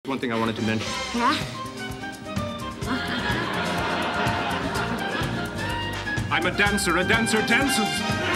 one thing I wanted to mention. Yeah? I'm a dancer. A dancer dances.